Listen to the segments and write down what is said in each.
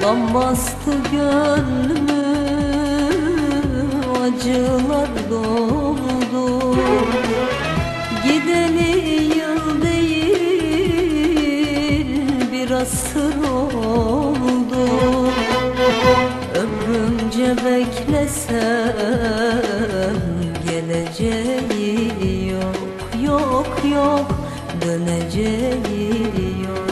Gam bastı gönlümü, acılar doldu. Gideli yıl değil, bir asır oldu. Ömrümce beklesem geleceği yok, yok, yok, döneceği yok.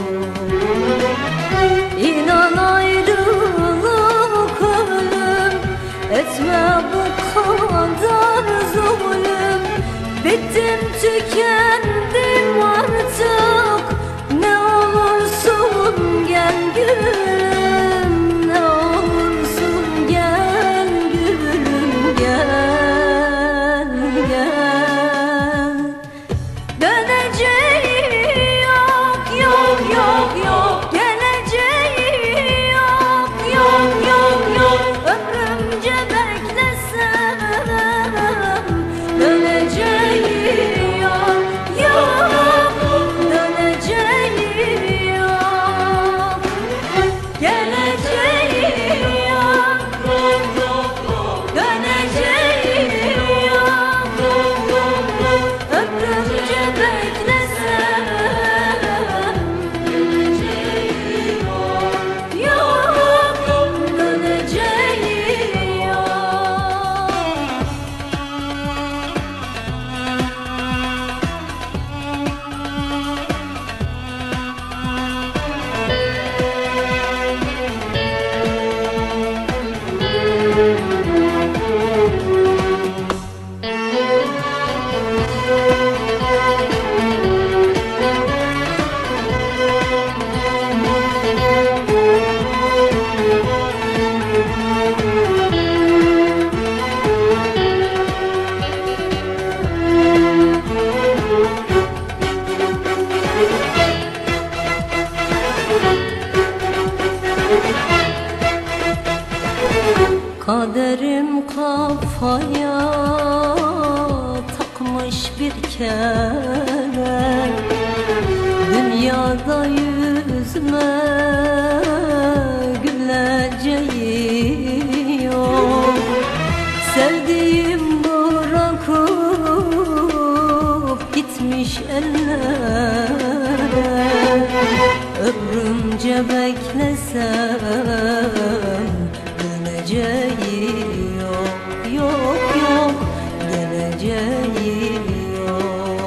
İnan ayrılık ölüm, etme bu kadar zulüm. Bittim tükendim artık, ne olursun gel gülüm, ne olursun gel gülüm, gel, gel. Döneceği yok, yok, yok, yok. Geleceği yok, yok, yok, yok. Ömrümce beklesem döneceği yok, yok. Döneceği yok. Geleceği yok, yok, yok, yok. Döneceği yok, yok, yok, yok. Ömrümce beklesem döneceği yok, yok, döneceği Kaderim kafaya takmış bir kere, dünyada yüzüme güleceği yok. Sevdiğim bırakıp gitmiş ellere, ömrümce beklesem döneceği yok, yok, yok, geleceği yok.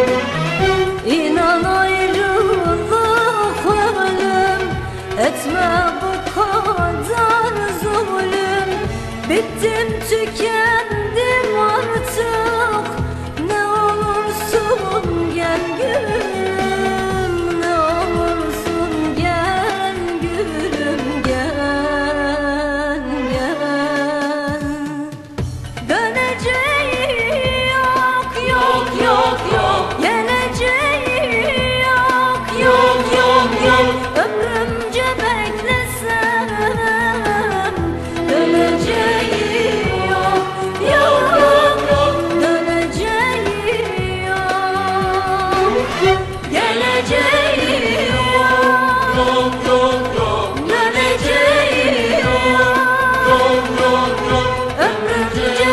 İnan ayrılık ölüm, etme bu kadar zulüm. Bittim tükendim artık, ne olursun gel gülüm, ne olursun gel gülüm, gel, gel. Döneceği yok, yok, yok, yok. Geleceği yok, yok, yok, yok. Ömrümce beklesem döneceği yok, yok, yok, döneceği yok. Geleceği yok, yok, yok, yok. Döneceği yok, yok, yok, yok. Ömrümce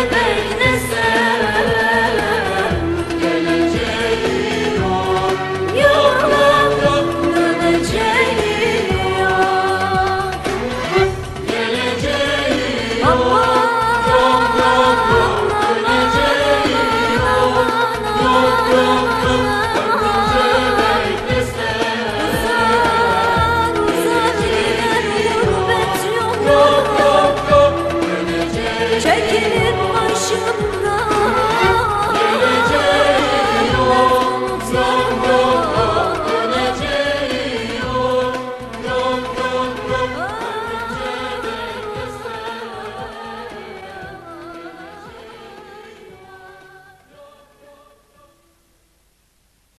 beklesem geleceği yok, yok, yok, döneceği yok. Geleceği yok, yok, yok, yok. Döneceği yok, yok, yok, yok. Ömrümce beklesem uzak gider gurbet yolu. Yok, yok, yok. Döneceği. Çekil